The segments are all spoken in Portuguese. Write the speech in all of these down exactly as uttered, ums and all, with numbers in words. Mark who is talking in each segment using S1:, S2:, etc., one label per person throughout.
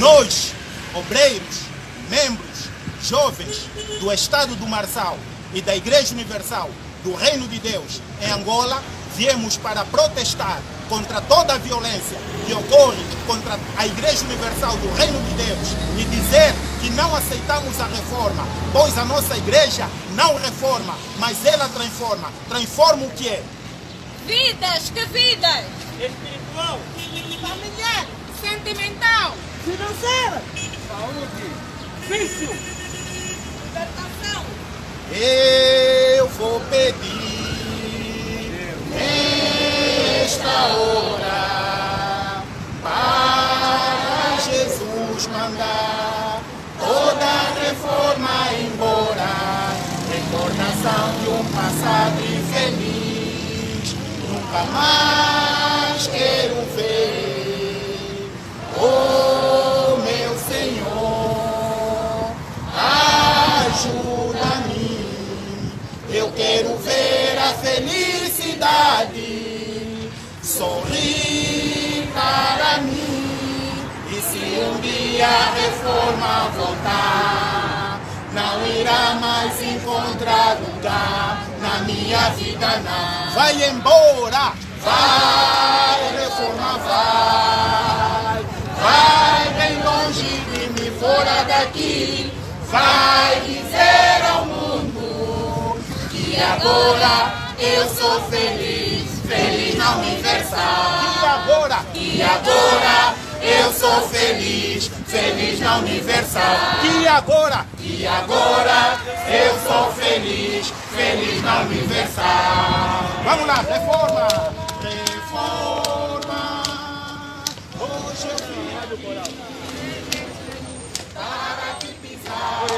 S1: Nós, obreiros, membros, jovens do Estado do Marçal e da Igreja Universal do Reino de Deus em Angola, viemos para protestar contra toda a violência que ocorre contra a Igreja Universal do Reino de Deus e dizer que não aceitamos a reforma, pois a nossa igreja não reforma, mas ela transforma. Transforma o que é?
S2: Vidas, que vidas?
S3: Espiritual,
S2: Familiar, sentimental,
S3: financeira, saúde, vício,
S2: libertação.
S1: Eu vou pedir nesta hora para Jesus mandar toda a reforma embora, recordação de um passado infeliz, nunca mais quero ver. Oh meu Senhor, ajuda-me, eu quero ver a felicidade sorrir para mim. E se um dia a reforma voltar, não irá mais encontrar lugar na minha vida, não. Vai embora! Vai, reforma, vai! Vai bem longe de mim, fora daqui. Vai dizer ao mundo que agora eu sou feliz, feliz na Universal. E agora? E agora eu sou feliz, feliz na Universal. E agora? E agora eu sou feliz, feliz na Universal. Vamos lá, reforma! Reforma! Hoje eu vim para te pisar,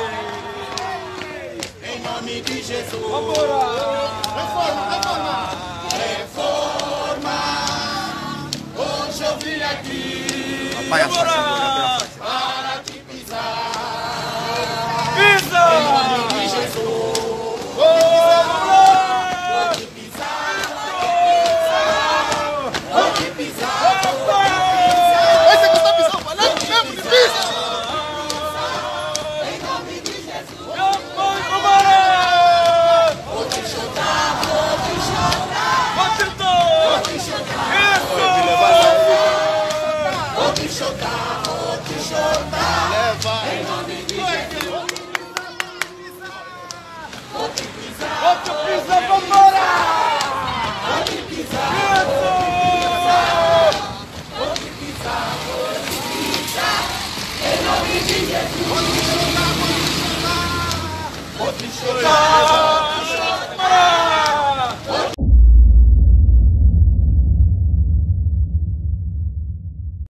S1: em nome de Jesus. Reforma, reforma! Reforma! Hoje eu vim aqui para te pisar,
S3: pisa!
S1: em nome de Jesus. Vou te pisar, vou te pisar, vou te pisar. Esse que está pisando, vai lá mesmo, me pisa! Em nome de Jesus. Vou te chutar, vou te chutar, vou te chutar, vou te chutar, vou te chutar. Leva. Em nome de Jesus. Vou te pisar,
S3: Vou te pisar, vambora!
S1: vou te pisar, vou te pisar, vou te pisar. Em nome de Jesus. Vou te chutar, vou te chutar, vou te chutar.